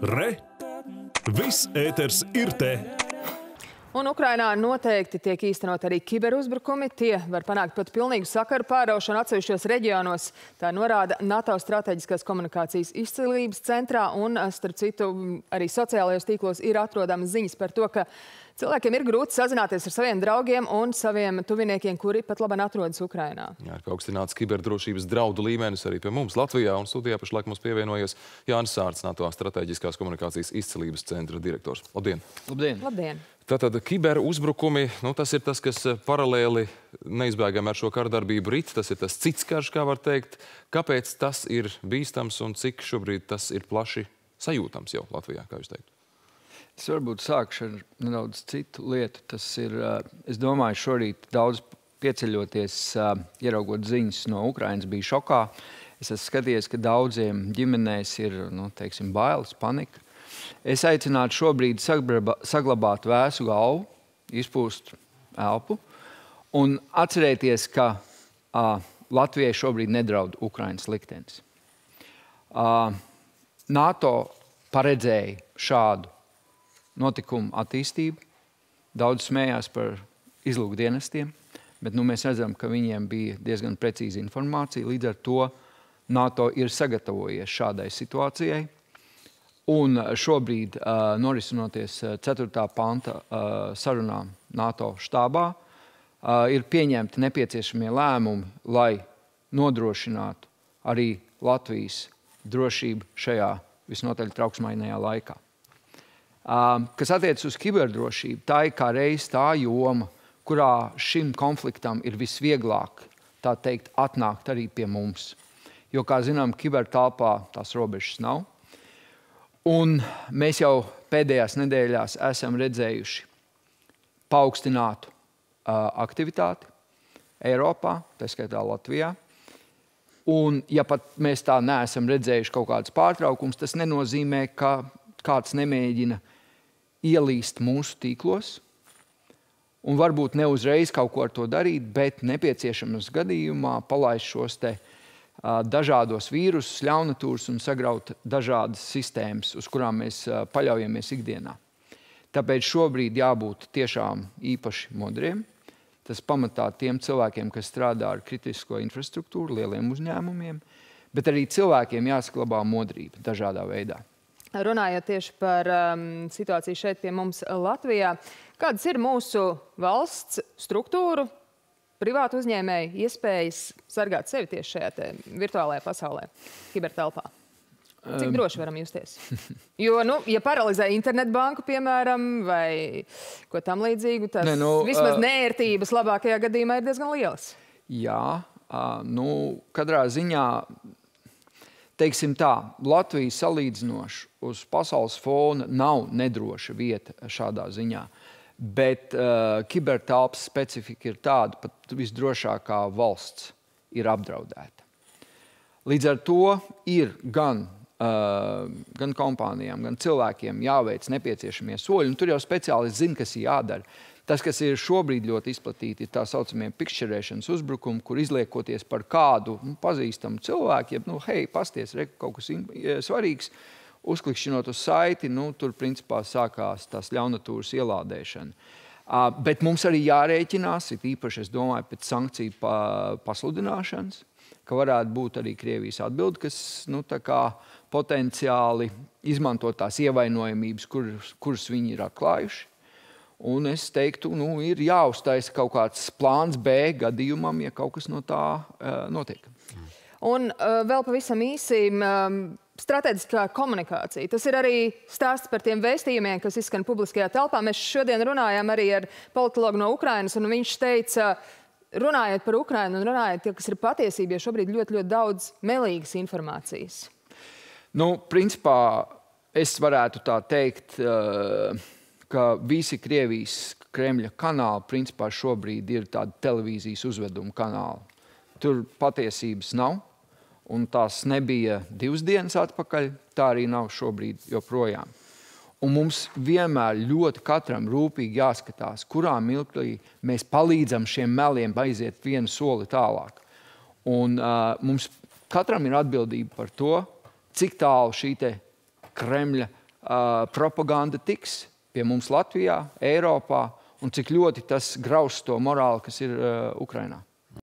Re! Viss ēters ir te! Un Ukrainā noteikti tiek īstenot arī kiberuzbrukumi. Tie var panākt pat pilnīgu sakaru pāraušanu atsevišķos reģionos. Tā norāda NATO strateģiskās komunikācijas izcilības centrā. Un, starp citu, arī sociālajos tīklos ir atrodamas ziņas par to, ka cilvēkiem ir grūti sazināties ar saviem draugiem un saviem tuviniekiem, kuri pat labāk atrodas Ukrainā. Jā, ir paaugstināts kiberdrošības draudu līmenis arī pie mums Latvijā. Un studijā pašlaik mums pievienojies Jānis Sārts, NATO strateģiskās komunikācijas izcilības centra direktors. Labdien! Labdien! Labdien! Tātad kiberuzbrukumi, tas ir tas, kas paralēli neizbēgami ar šo kardarbību rit. Tas ir tas cits karš, kā var teikt. Kāpēc tas ir bīstams un cik šobrīd tas ir plaši sajūtams jau Latvijā, kā jūs teikt? Es varbūt sākšu ar nedaudz citu lietu. Tas ir, es domāju, šorīt daudz pieceļoties, ieraugot ziņas no Ukrainas, bija šokā. Es esmu skatījies, ka daudziem ģimenēs ir, teiksim, bailes, panika. Es aicinātu šobrīd saglabāt vēsu galvu, izpūst elpu un atcerēties, ka Latvijai šobrīd nedraud Ukrainas liktenis. NATO paredzēja šādu notikumu attīstību. Daudz smējās par izlūkdienestiem, bet mēs redzam, ka viņiem bija diezgan precīza informācija. Līdz ar to NATO ir sagatavojies šādai situācijai. Un šobrīd, norisinoties 4. panta sarunām NATO štābā, ir pieņemti nepieciešamie lēmumi, lai nodrošinātu arī Latvijas drošību šajā visnotaļ trauksmainajā laikā. Kas attiecas uz kiberdrošību, tā ir kā reiz tā joma, kurā šim konfliktam ir visvieglāk, tā teikt, atnākt arī pie mums. Jo, kā zinām, kibertelpā tās robežas nav. Un mēs jau pēdējās nedēļās esam redzējuši paaugstinātu aktivitāti Eiropā, tā skaitā Latvijā. Un, ja pat mēs tā neesam redzējuši kaut kādas pārtraukums, tas nenozīmē, ka kāds nemēģina ielīst mūsu tīklos. Un varbūt ne uzreiz kaut ko ar to darīt, bet nepieciešamas gadījumā palaist šos te dažādos vīrusus, ļaunatūrus un sagraut dažādas sistēmas, uz kurām mēs paļaujamies ikdienā. Tāpēc šobrīd jābūt tiešām īpaši modriem. Tas pamatā tiem cilvēkiem, kas strādā ar kritisko infrastruktūru, lieliem uzņēmumiem, bet arī cilvēkiem jāsaglabā modrība dažādā veidā. Runājot tieši par situāciju šeit pie mums Latvijā, kādas ir mūsu valsts struktūru, privātu uzņēmēju iespējas sargāt sevi tieši šajā virtuālajā pasaulē, kibertelpā? Cik droši varam justies? Jo, ja paralizē internetbanku, piemēram, vai ko tam līdzīgu, tas vismaz neērtības labākajā gadījumā ir diezgan lielas. Jā, katrā ziņā, teiksim tā, Latvija salīdzinoši uz pasaules fona nav nedroša vieta šādā ziņā. Bet kibertelpas specifika ir tāda, pat visdrošākā valsts ir apdraudēta. Līdz ar to ir gan kompānijām, gan cilvēkiem jāveic nepieciešamie soļi, un tur jau speciālisti zina, kas ir jādara. Tas, kas ir šobrīd ļoti izplatīti, ir tā saucamie pikšķerēšanas uzbrukumi, kur izliekoties par kādu pazīstamu cilvēku, jeb, hei, pasties, kaut kas svarīgs, uzklikšķinot uz saiti, tur principā sākās tās ļaunatūras ielādēšana. Bet mums arī jārēķinās, it īpaši, es domāju, pēc sankciju pasludināšanas, ka varētu būt arī Krievijas atbilde, kas, tā kā potenciāli izmantot tās ievainojamības, kuras viņi ir atklājuši. Un es teiktu, ir jāuztaisa kaut kāds plāns B gadījumam, ja kaut kas no tā notiek. Un vēl pavisam īsi, strateģiskā komunikācija. Tas ir arī stāsts par tiem vēstījumiem, kas izskan publiskajā telpā. Mēs šodien runājām arī ar politologu no Ukrainas, un viņš teica, runājot par Ukrainu un runājot, kas ir patiesība, jo šobrīd ļoti, ļoti daudz melīgas informācijas. Principā es varētu tā teikt, ka visi Krievijas Kremļa kanāli principā šobrīd ir tādi televīzijas uzvedumu kanāli. Tur patiesības nav. Un tās nebija 2 dienas atpakaļ, tā arī nav šobrīd joprojām. Un mums vienmēr ļoti katram rūpīgi jāskatās, kurā mirklī mēs palīdzam šiem meliem aiziet vienu soli tālāk. Un mums katram ir atbildība par to, cik tālu šī te Kremļa propaganda tiks pie mums Latvijā, Eiropā, un cik ļoti tas graus to morāli, kas ir Ukrainā.